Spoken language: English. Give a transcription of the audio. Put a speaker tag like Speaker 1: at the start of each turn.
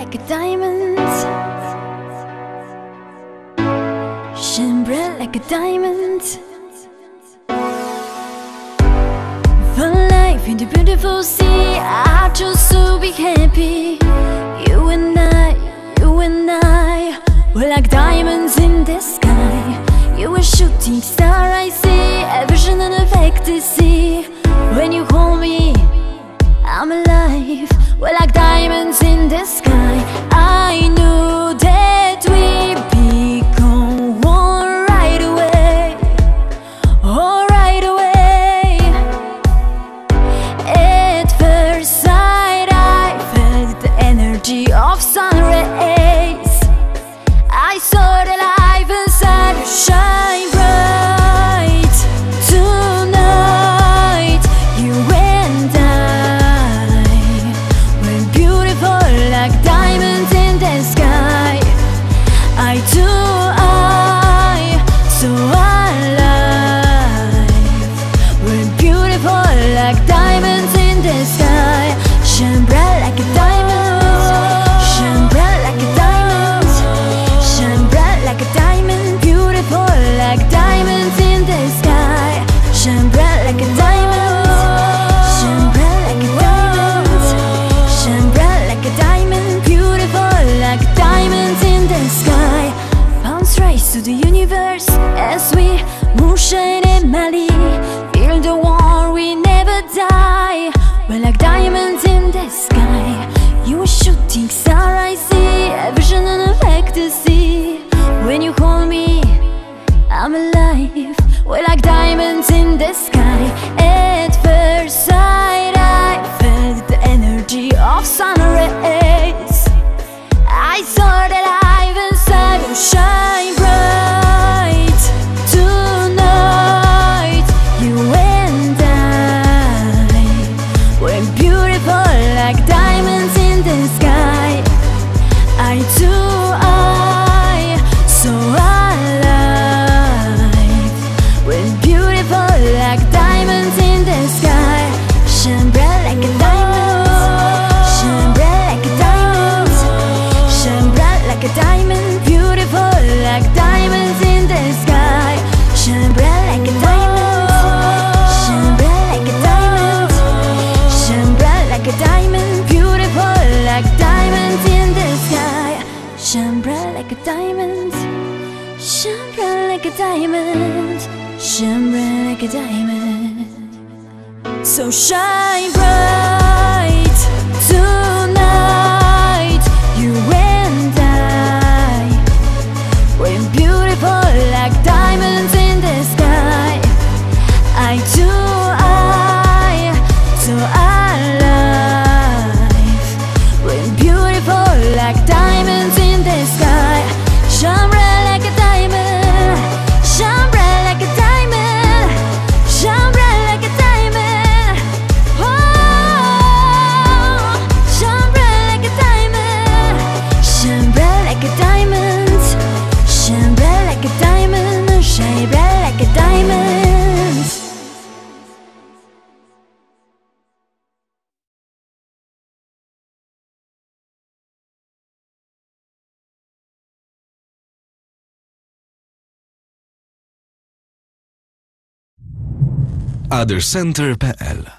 Speaker 1: like a diamond, shine bright like a diamond. For life in the beautiful sea, I chose to be happy. You and I, we're like diamonds in the sky. You a shooting star, I see a vision and a fantasy. When you hold me, I'm alive. We're like diamonds in the sky. I knew that we'd become one right away, oh right away. At first sight I felt the energy of sun rays. I saw the life inside you shine bright. Tonight you and I, we're beautiful like diamonds in the sky. Eye to eye, so alive. We're beautiful like diamonds in the sky. Shine bright like a diamond, shine bright like a diamond, shine bright like a diamond. Beautiful like diamonds in the sky. Shine bright like a diamond, shine bright like a diamond, shine bright like a diamond. Beautiful like diamonds in the sky. Bounce race to the universe as we moonshine and Mali. Feel the war, we never die. We're like diamonds in the sky. You a shooting star, I see a vision and a fantasy. When you hold me, I'm alive. We're like diamonds in the sky. At first sight I felt the energy of sun rays. I saw the life inside you shine bright. Tonight you and I, we're beautiful like diamonds in the sky. Eye to eye, so alive. We're beautiful like diamonds in the sky. Shine bright like a diamond, shine bright like a diamond, shine bright like a diamond. Beautiful like diamonds in the sky. Shine bright like a diamond, shine bright like a diamond, shine bright like a diamond. Beautiful like diamonds in the sky. Shine bright like a diamond, shine bright like a diamond, shine bright like a diamond. So shine bright tonight, you and I, we're beautiful like diamonds in the sky. Eye to eye, so alive. We're beautiful like diamonds in the sky. Shine bright like a diamond, shine bright like a diamond, shine bright like a diamond. Oh, shine bright like a diamond, shine bright like a diamond, shine bright like a diamond, shine bright like a diamond.
Speaker 2: Othercenter.pl